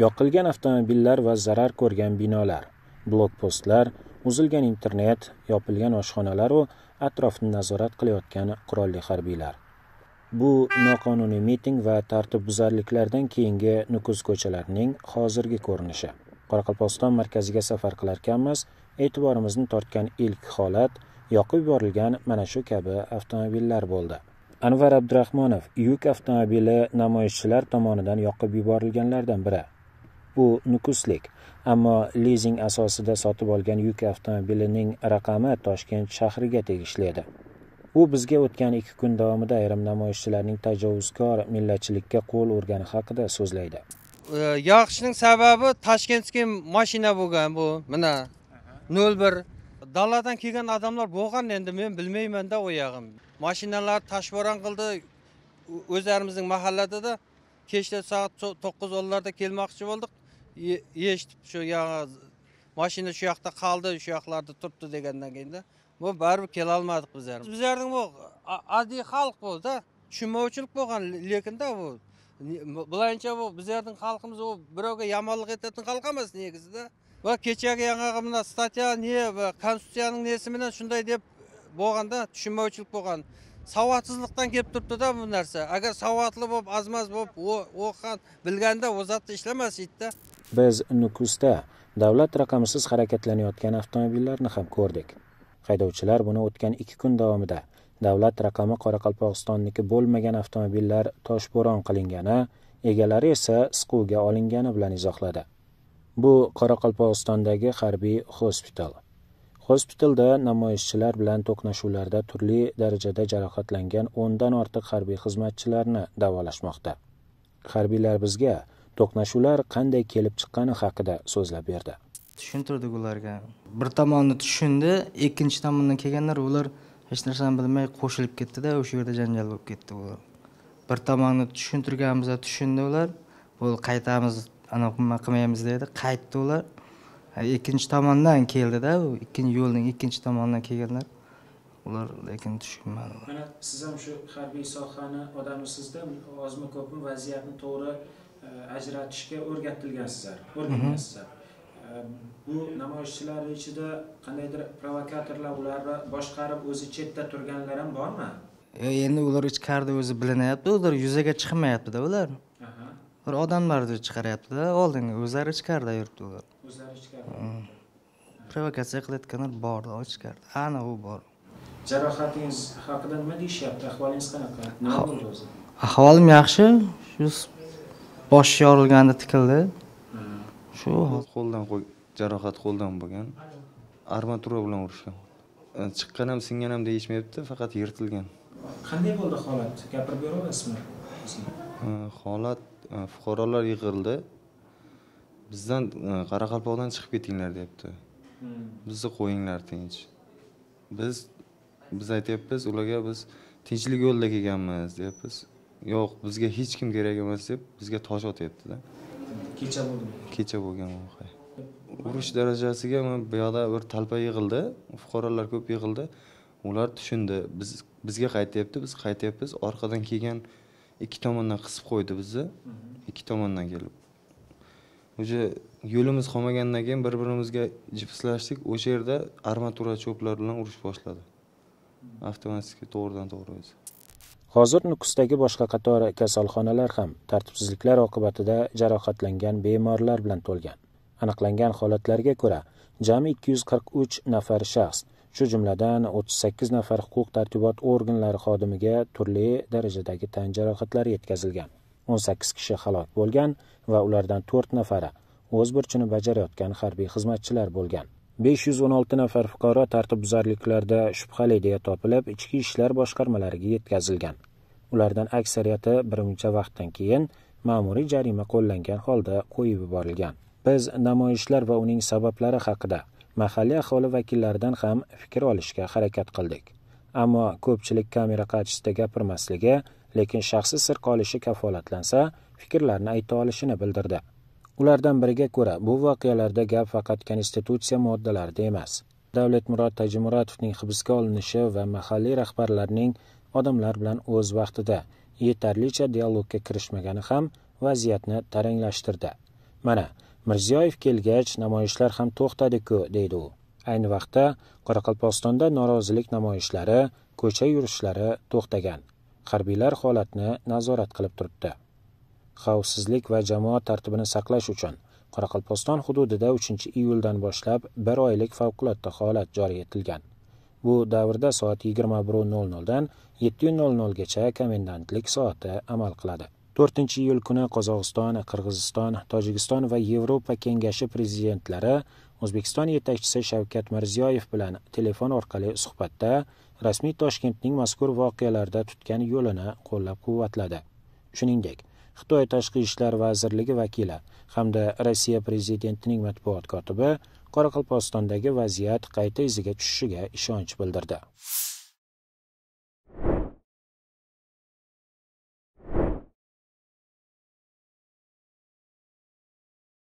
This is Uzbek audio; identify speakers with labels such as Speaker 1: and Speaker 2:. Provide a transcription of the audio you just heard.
Speaker 1: Yoqilgan avtomobillar va zarar ko'rgan binolar, blokpostlar, uzilgan internet, yopilgan oshxonalar va atrofni nazorat qilayotgan qurolli harbiylar. Bu noqonuniy miting va tartibbuzarliklardan keyingi Nukus ko'chalarining hozirgi ko'rinishi. Qoraqalpog'iston markaziga safar qilarkanmiz, e'tiborimizni tortgan ilk holat yoqib yuborilgan mana shu kabi avtomobillar bo'ldi. Anvar Abdurahmonov yuk avtomobili namoyishchilar tomonidan yoqib yuborilganlardan biri. U Nukuslik, ammo lizing asosida sotib olgan yuk avtomobilining raqami Toshkent shahriga tegishli edi. U bizga o'tgan 2 kun davomida ayrim namoyishchilarning tajovuzkor millatchilikka qo'l urgani haqida so'zlaydi.
Speaker 2: Yoqishning sababi Toshkentga mashina bo'lgan bu. Mana 01 daladan kelgan odamlar bo'lgan, endi men bilmayman-da u yog'im. Mashinalar toshbo'ron qildi. O'zlarimizning mahallada kechda soat 9:10larda kelmoqchi bo'ldik. Eshitib shu mashina shu yoqda qoldi, shu yoqlarda turibdi degandan keyin bu baribir kela olmadik bizlar. Bizlarning bu oddiy xalq bo'ldi, tushunmovchilik bo'lgan, lekin-da bu bularcha bu bizlarning xalqimiz u birovga yomonlik etadigan xalq emas negizida. Va kechagi yangi statya va konstitutsiyaning nesi bilan shunday deb bo'lganda tushunmovchilik bo'lgan. Savodsizlikdan kelib turibdi-da bu narsa. Agar savodli bo'lib, azmaz bo'lib, o'qigan, bilganda o zotda ishlamas edi-da.
Speaker 1: Biz Nukusda davlat raqamisiz harakatlanayotgan avtomobillarni ham ko'rdik. Haydovchilar buni o'tgan 2 kun davomida davlat raqami Qoraqalpog'istonniki bo'lmagan avtomobillar toshbo'ron qilingani, egalari esa siquvga olingani bilan izohladi. Bu Qoraqalpog'istondagi harbiy hospital. Hospitalda namoyishchilar bilan to'qnashuvlarda turli darajada jarohatlangan 10 dan ortiq harbiy xizmatchilarni davolashmoqda. Harbiylar bizga to'qnashuvlar qanday kelib chiqqani haqida so'zlab berdi.
Speaker 3: Tushuntirdik ularga. Bir tomonni tushundi, ikkinchi tomondan kelganlar ular hech narsani bilmay qo'shilib ketdi-da, o'sha yerda janjal bo'lib ketdi ular. Bir tomonni tushuntirganimizda tushundi ular. Bu qaytamiz, ana qilmaymiz dedi, qaytdi ular. Ikkinchi tomondan keldi-da, ikkinchi yo'lning ikkinchi tomonidan kelganlar. Ular lekin tushunmadi.
Speaker 1: Mana siz ham shu harbiy sohani odamisizda, ozmi ko'pmi vaziyatni to'g'ri ajratishga o'rgatilgansizlar. Bu namoyishchilar ichida qandaydir provokatorlar ularni boshqarib o'zi chetda turganlar ham bormi?
Speaker 3: Endi ular ichkarida o'zi bilinyapti, ular yuzaga chiqmayapti-da ular. Bir odamlarni chiqaryapti-da, oldinga o'zlari ichkarida yuribdi ular.
Speaker 1: O'zlari ichkarida.
Speaker 3: Provokatsiya qilayotganlar bor, ichkarida. Ana u bor.
Speaker 1: Jarohatingiz haqida nima deyishyapti? Ahvolingiz qanaqa? Nima bo'ldi o'zi?
Speaker 3: Ahvolim yaxshi. Shu bosh yorilganda tikildi. Shu
Speaker 4: qo'ldan jarohat qo'ldan bo'lgan. Armatura bilan urishgan. Chiqqan ham singan ham deyishmayapti, faqat yirtilgan.
Speaker 1: Qanday bo'ldi holat? Gapirib bera olasizmi?
Speaker 4: Holat fuqarolar yig'ildi. Bizdan Qoraqalpoqdan chiqib ketinglar deyapti. Bizni qo'yinglar tinch. Biz aytyapmiz ularga, biz tinchlik yo'lda kelganmiz deyapmiz. Yo'q, bizga hech kim kerak emas deb bizga tosh otyapti-da.
Speaker 1: Kecha bo'ldi.
Speaker 4: Kecha bo'lgan voqea. Urush darajasiga bu yoqda bir talpa yig'ildi, fuqarolar ko'p yig'ildi. Ular tushundi, bizga qaytyapti, biz qaytyapmiz. Orqadan kelgan 2 tomondan qisib qo'ydi bizni. 2 tomondan kelib. O'sha yo'limiz qolmagandan keyin bir-birimizga jipslashdik. O'sha yerda armatura cho'plar bilan urush boshladi. Avtomatik to'g'ridan-to'g'ri o'zi.
Speaker 1: Hozir Nukusdagi boshqa qator kasalxonalar ham tartibsizliklar oqibatida jarohatlangan bemorlar bilan to'lgan. Aniqlangan holatlarga ko'ra, jami 243 nafar shaxs, shu jumladan 38 nafar huquq-tartibot organlari xodimiga turli darajadagi tan jarohatlari yetkazilgan. 18 kishi halok bo'lgan va ulardan 4 nafari o'z burchini bajarayotgan harbiy xizmatchilar bo'lgan. 516 nafar fuqaro tartibbuzarliklarda shubhali deya topilib, ichki ishlar boshqarmalariga yetkazilgan. Ulardan aksariyati bir muncha vaqtdan keyin ma'muriy jarima qo'llangan holda qo'yib yuborilgan. Biz namoyishlar va uning sabablari haqida mahalliy aholi vakillaridan ham fikr olishga harakat qildik. Ammo ko'pchilik kamera qarshisida gapirmasligi, lekin shaxsiy sir qolishi kafolatlansa, fikrlarni ayta olishini bildirdi. Ulardan biriga ko'ra, bu voqealarda gap faqat konstitutsiya moddalarida emas. Davlatmurod Tajimuratovning hibsga olinishi va mahalliy rahbarlarning odamlar bilan o'z vaqtida yetarlicha dialogga kirishmagani ham vaziyatni taranglashtirdi. Mana, Mirziyoyev kelgach, namoyishlar ham to'xtadi-ku, deydi u. Ayni vaqtda Qoraqalpog'istonda norozilik namoyishlari, ko'cha yurishlari to'xtagan. Harbiylar holatni nazorat qilib turibdi. Xavfsizlik va jamoat tartibini saqlash uchun Qoraqalpog'iston hududida 3-iyuldan boshlab 1 oylik favqulodda holat joriy etilgan. Bu davrda soat 21:00 dan 7:00 gacha komendantlik soati amal qiladi. 4-iyul kuni Qozog'iston, Qirg'iziston, Tojikiston va Yevropa Kengashi prezidentlari O'zbekiston yetakchisi Shavkat Mirziyoyev bilan telefon orqali suhbatda rasmiy Toshkentning mazkur voqealarda tutgan yo'lini qo'llab-quvvatladi. Shuningdek, Xitoy Tashqi ishlar vazirligi vakili hamda Rossiya prezidentining matbuot kotibi Qoraqalpog'istondagi vaziyat qayta iziga tushishiga ishonch bildirdi.